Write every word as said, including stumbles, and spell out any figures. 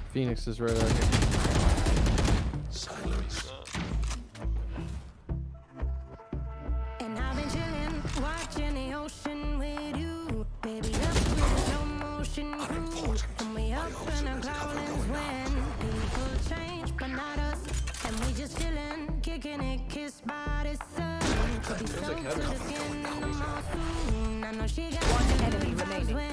Phoenix is right out here. Silence. And I've been chilling, watching the ocean with you. Baby, up with slow motion crew. And we up in our growlings when people change, but not us. And we just chilling, kicking it, kissed by the sun. Could be so to the skin in the mouth soon. I know she got one enemy remaining.